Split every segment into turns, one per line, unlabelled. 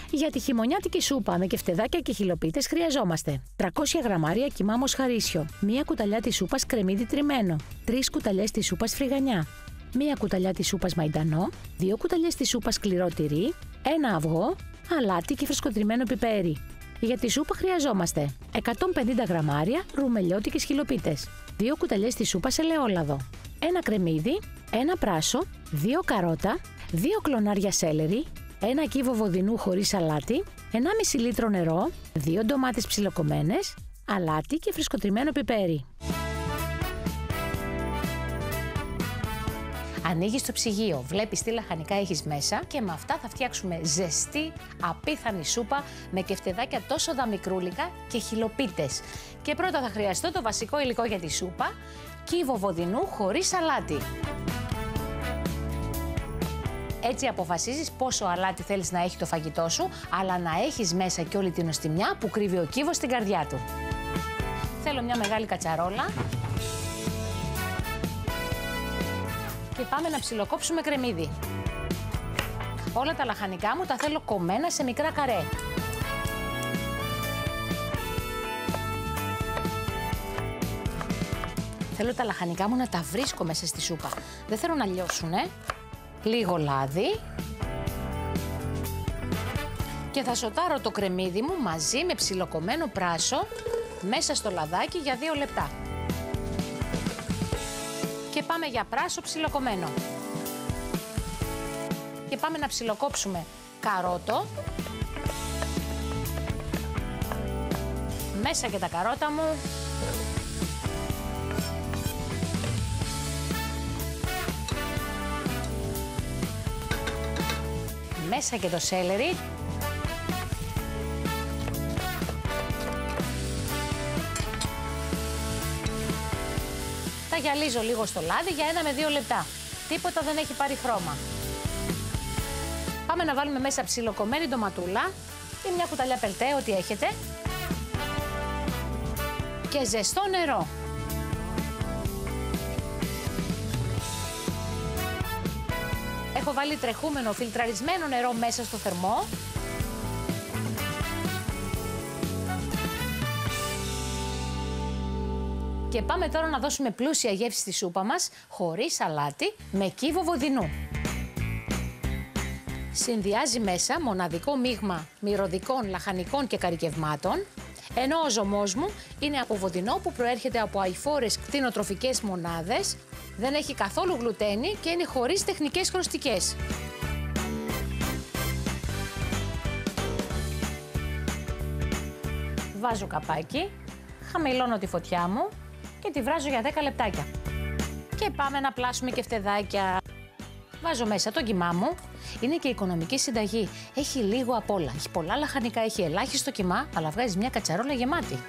Για τη χειμωνιάτικη σούπα με κεφτεδάκια και χιλοπίτες χρειαζόμαστε 300 γραμμάρια κιμά μοσχαρίσιο, 1 κουταλιά της σούπας κρεμμύδι τριμμένο, 3 κουταλιές της σούπας φρυγανιά, 1 κουταλιά της σούπας μαϊντανό, 2 κουταλιές της σούπας σκληρό τυρί, 1 αυγό, αλάτι και φρεσκοτριμμένο πιπέρι. Για τη σούπα χρειαζόμαστε 150 γραμμάρια ρουμελιώτικες χιλοπίτες, 2 κουταλιές της σούπας ελαιόλαδο, 1 κρεμμύδι, 1 πράσο, 2 καρότα, 2 κλονάρια σέλερι, 1 κύβο βοδινού χωρίς αλάτι, 1,5 λίτρο νερό, 2 ντομάτες ψιλοκομμένες, αλάτι και φρεσκοτριμμένο πιπέρι. Ανοίγεις το ψυγείο, βλέπεις τι λαχανικά έχεις μέσα και με αυτά θα φτιάξουμε ζεστή, απίθανη σούπα με κεφτεδάκια τόσο δαμικρούλικα και χιλοπίτες. Και πρώτα θα χρειαστώ το βασικό υλικό για τη σούπα, κύβο βοδινού χωρίς αλάτι. Έτσι αποφασίζεις πόσο αλάτι θέλεις να έχει το φαγητό σου, αλλά να έχεις μέσα και όλη την νοστιμιά που κρύβει ο κύβος στην καρδιά του. Θέλω μια μεγάλη κατσαρόλα. Και πάμε να ψιλοκόψουμε κρεμμύδι. Όλα τα λαχανικά μου τα θέλω κομμένα σε μικρά καρέ. Θέλω τα λαχανικά μου να τα βρίσκω μέσα στη σούπα. Δεν θέλω να λιώσουνε. Λίγο λάδι. Και θα σοτάρω το κρεμμύδι μου μαζί με ψιλοκομμένο πράσο μέσα στο λαδάκι για 2 λεπτά. Και πάμε για πράσο ψιλοκομμένο. Και πάμε να ψιλοκόψουμε καρότο. Μέσα και τα καρότα μου. Μέσα και το σέλερι. Τα γυαλίζω λίγο στο λάδι για 1 με 2 λεπτά. Τίποτα δεν έχει πάρει χρώμα. Πάμε να βάλουμε μέσα ψιλοκομμένη ντοματούλα ή μια κουταλιά πελτέ, ό,τι έχετε. Και ζεστό νερό. Έχω βάλει τρεχούμενο φιλτραρισμένο νερό μέσα στο θερμό. Και πάμε τώρα να δώσουμε πλούσια γεύση στη σούπα μας, χωρίς αλάτι, με κύβο βοδινού. Συνδυάζει μέσα μοναδικό μείγμα μυρωδικών, λαχανικών και καρικευμάτων, ενώ ο ζωμός μου είναι από βοδινό που προέρχεται από αειφόρες κτηνοτροφικές μονάδες, δεν έχει καθόλου γλουτένι και είναι χωρίς τεχνικές χρωστικές. Βάζω καπάκι, χαμηλώνω τη φωτιά μου και τη βράζω για 10 λεπτάκια. Και πάμε να πλάσουμε κεφτεδάκια. Βάζω μέσα το κιμά μου. Είναι και οικονομική συνταγή. Έχει λίγο απ' όλα. Έχει πολλά λαχανικά, έχει ελάχιστο κιμά, αλλά βγάζει μια κατσαρόλα γεμάτη.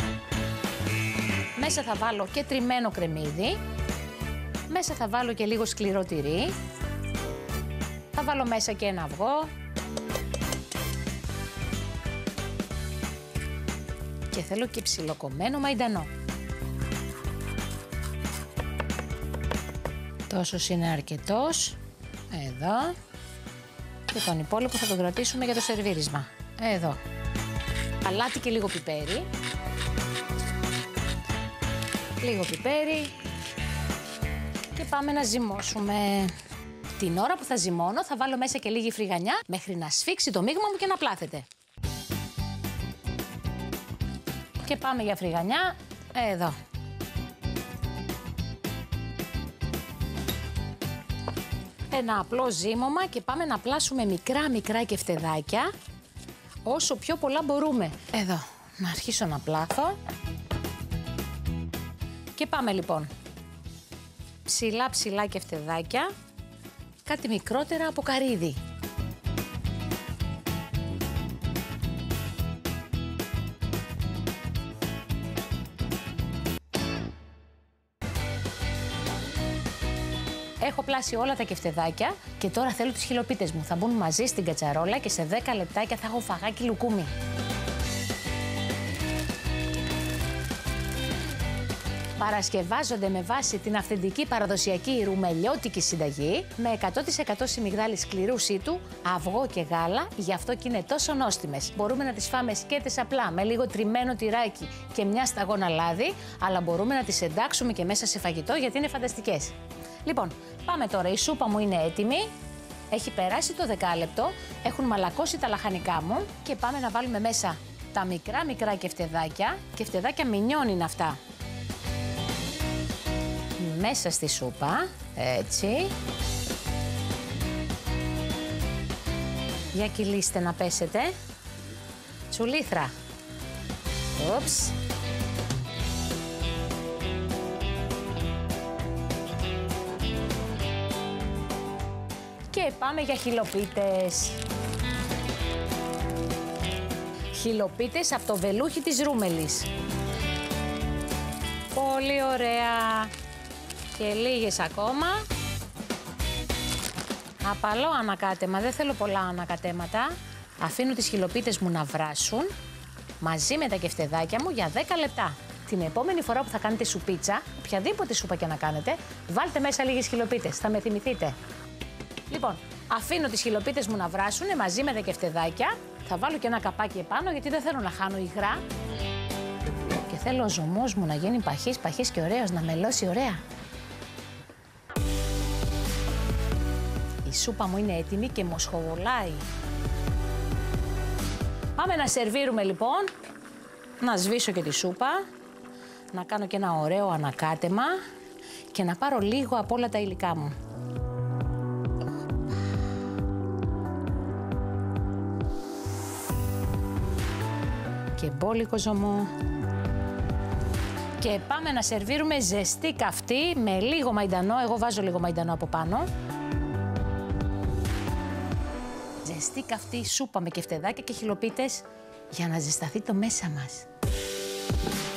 Μέσα θα βάλω και τριμμένο κρεμμύδι. Μέσα θα βάλω και λίγο σκληρό τυρί. Θα βάλω μέσα και ένα αυγό. Και θέλω και ψιλοκομμένο μαϊντανό. Τόσος είναι αρκετός. Εδώ. Και τον υπόλοιπο θα τον κρατήσουμε για το σερβίρισμα. Εδώ. Αλάτι και λίγο πιπέρι. Λίγο πιπέρι. Και πάμε να ζυμώσουμε. Την ώρα που θα ζυμώνω θα βάλω μέσα και λίγη φρυγανιά μέχρι να σφίξει το μείγμα μου και να πλάθεται. Και πάμε για φρυγανιά. Εδώ. Ένα απλό ζύμωμα και πάμε να πλάσουμε μικρά κεφτεδάκια όσο πιο πολλά μπορούμε. Εδώ, να αρχίσω να πλάθω. Και πάμε λοιπόν. Ψηλά κεφτεδάκια, κάτι μικρότερα από καρύδι. Έχω πλάσει όλα τα κεφτεδάκια και τώρα θέλω τις χιλοπίτες μου. Θα μπουν μαζί στην κατσαρόλα και σε 10 λεπτάκια θα έχω φαγάκι λουκούμι. Παρασκευάζονται με βάση την αυθεντική παραδοσιακή ρουμελιώτικη συνταγή με 100% σιμιγδάλι σκληρού σίτου, αυγό και γάλα, γι' αυτό και είναι τόσο νόστιμες. Μπορούμε να τις φάμε σκέτες απλά, με λίγο τριμμένο τυράκι και μια σταγόνα λάδι, αλλά μπορούμε να τις εντάξουμε και μέσα σε φαγητό γιατί είναι φανταστικές. Λοιπόν, πάμε τώρα. Η σούπα μου είναι έτοιμη. Έχει περάσει το δεκάλεπτο, έχουν μαλακώσει τα λαχανικά μου και πάμε να βάλουμε μέσα τα μικρά κεφτεδάκια μινιόν είναι αυτά. Μέσα στη σούπα, έτσι. Για κυλήστε να πέσετε. Τσουλήθρα. Ούψ. Και πάμε για χιλοπίτες. Χιλοπίτες από το βελούχι της Ρούμελης. Πολύ ωραία. Και λίγες ακόμα. Απαλό ανακάτεμα, δεν θέλω πολλά ανακατέματα. Αφήνω τις χιλοπίτες μου να βράσουν μαζί με τα κεφτεδάκια μου για 10 λεπτά. Την επόμενη φορά που θα κάνετε σουπίτσα, οποιαδήποτε σούπα και να κάνετε, βάλτε μέσα λίγες χιλοπίτες, θα με θυμηθείτε. Λοιπόν, αφήνω τις χιλοπίτες μου να βράσουν μαζί με τα κεφτεδάκια. Θα βάλω και ένα καπάκι επάνω γιατί δεν θέλω να χάνω υγρά. Και θέλω ο ζωμός μου να γίνει παχής και ωραίος, να μελώσει ωραία. Η σούπα μου είναι έτοιμη και μοσχοβολάει. Πάμε να σερβίρουμε λοιπόν. Να σβήσω και τη σούπα. Να κάνω και ένα ωραίο ανακάτεμα. Και να πάρω λίγο από όλα τα υλικά μου. Και μπόλικο ζωμό. Και πάμε να σερβίρουμε ζεστή καυτή με λίγο μαϊντανό. Εγώ βάζω λίγο μαϊντανό από πάνω. Ζεστή καυτή σούπα με κεφτεδάκια και χιλοπίτες για να ζεσταθεί το μέσα μας.